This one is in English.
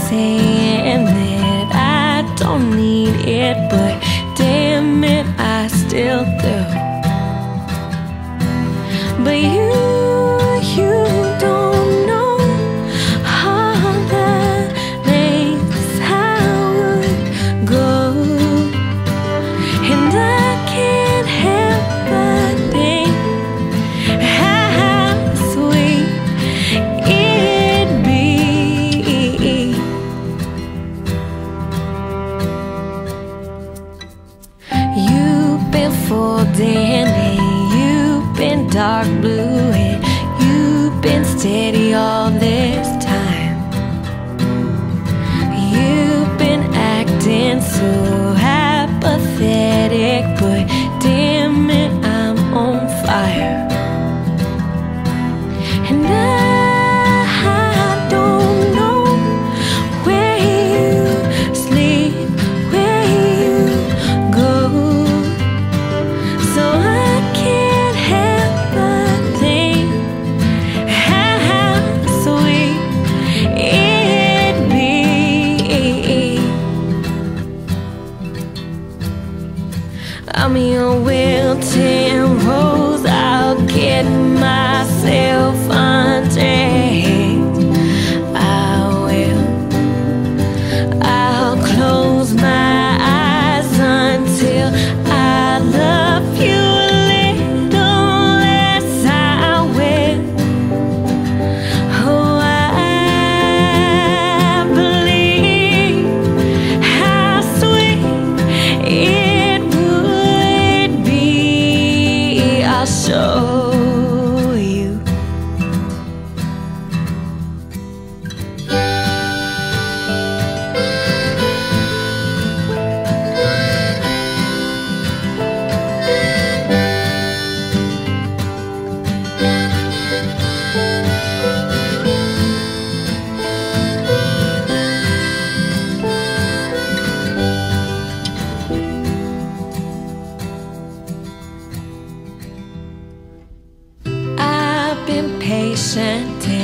saying that I don't need it, but damn it, I still do. But you don't know all the lengths I would go, and I can't help but think how sweet it'd be. You've been folding and you've been dark blue, and you've been steady all this time. You've been acting so apathetic, but damn it, I'm on fire. And I don't know where you sleep, where you go, so I can't help but think how sweet it'd be. I'm your wilting rose, I'll get myself undressed. I'll close my eyes until I love you a little less. I will. Oh, I believe how sweet it would be. I'll show you. I've been patient